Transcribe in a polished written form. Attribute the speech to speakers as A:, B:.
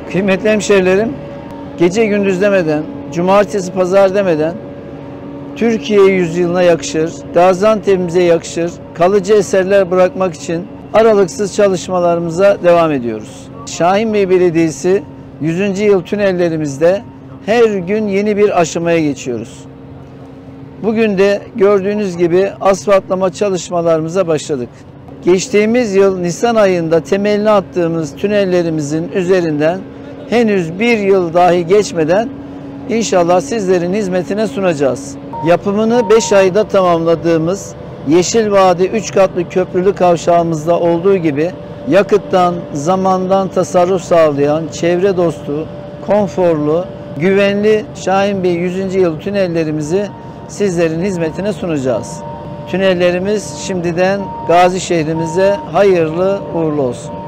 A: Kıymetli hemşehrilerim, gece gündüz demeden, cumartesi pazar demeden Türkiye yüzyılına yakışır, Gaziantep'imize yakışır, kalıcı eserler bırakmak için aralıksız çalışmalarımıza devam ediyoruz. Şahinbey Belediyesi 100. yıl tünellerimizde her gün yeni bir aşamaya geçiyoruz. Bugün de gördüğünüz gibi asfaltlama çalışmalarımıza başladık. Geçtiğimiz yıl Nisan ayında temelini attığımız tünellerimizin üzerinden henüz bir yıl dahi geçmeden inşallah sizlerin hizmetine sunacağız. Yapımını 5 ayda tamamladığımız Yeşil Vadi 3 katlı köprülü kavşağımızda olduğu gibi yakıttan, zamandan tasarruf sağlayan, çevre dostu, konforlu, güvenli Şahinbey 100. yıl tünellerimizi sizlerin hizmetine sunacağız. Tünellerimiz şimdiden Gazi şehrimize hayırlı uğurlu olsun.